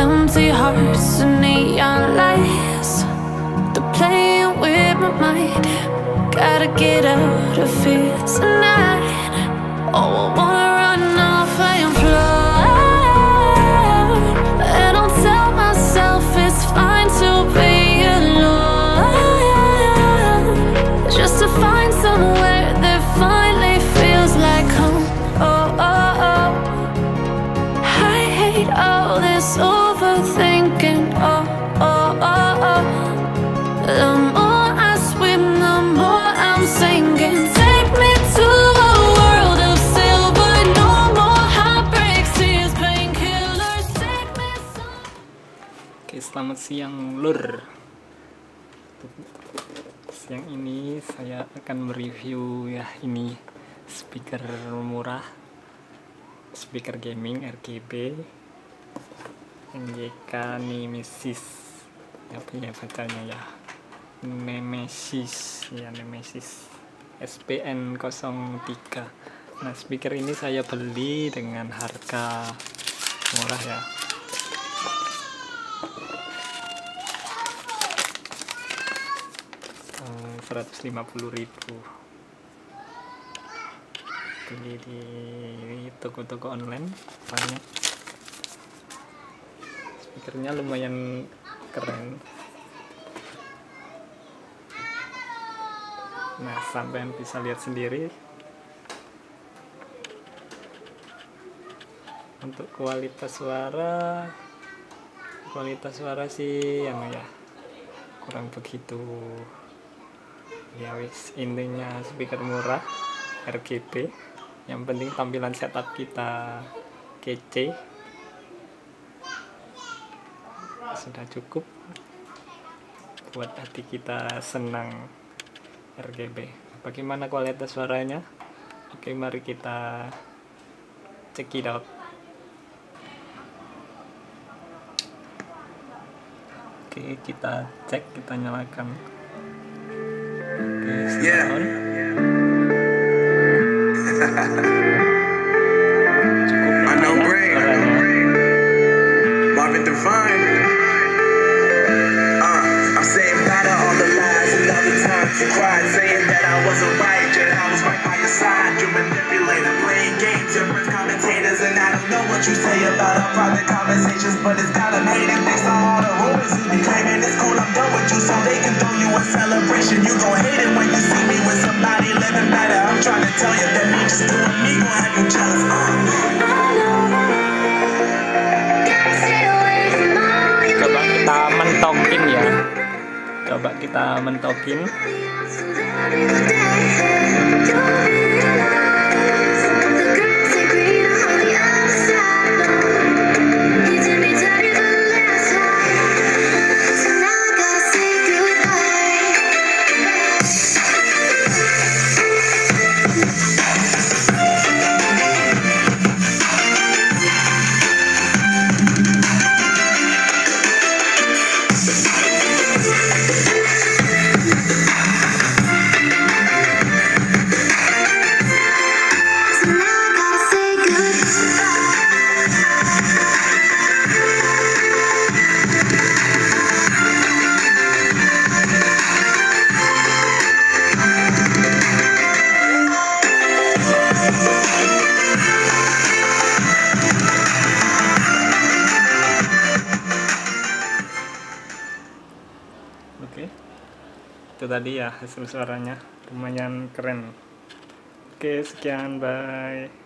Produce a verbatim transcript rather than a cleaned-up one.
empty hearts and neon lights. They're playing with my mind. Gotta get out of here tonight. Oh, I wanna run off and fly. And I'll tell myself it's fine to be alone, just to find somewhere that finally feels like home. Oh, oh, oh. I hate all this overthinking. Oh, oh, oh, oh. The more I swim, the more I'm sinking. Take me to a world of silver. No more heartbreaks, tears, painkillers. Take me some... Oke, selamat siang lur. Siang ini saya akan mereview ya ini speaker murah, speaker gaming R G B N J K Nemesis, apa ya bacanya ya, Nemesis ya, Nemesis S P N nol tiga. Nah, speaker ini saya beli dengan harga murah ya, seratus lima puluh ribu. Beli di toko-toko online banyak. Speakernya lumayan keren. Nah, sampean bisa lihat sendiri. Untuk kualitas suara, kualitas suara sih yang ya kurang begitu. Ya wis, intinya speaker murah R G B, yang penting tampilan setup kita kece, sudah cukup buat hati kita senang. R G B, bagaimana kualitas suaranya? Oke, mari kita check it out. Oke, kita cek, kita nyalakan. Oke, Yeah. on. I know Brain. Marvin Divine. Uh, I'm saying bye to all the lies and all the times you cried, saying that I wasn't right, yet I was right by your side. You manipulator, playing games, your friends commentators, and I don't know what you say about our private conversations, but it's got them hating thanks to all the rumors you be claiming. It's cool, I'm done with you, so they can throw you a celebration. You gon' hate it when you see me with somebody living better. I'm trying to tell you that me just doing me gon' have you jealous. Uh. Coba kita mentokin ya. Coba kita mentokin. Oke, itu tadi ya hasil suaranya, lumayan keren. Oke, sekian, bye.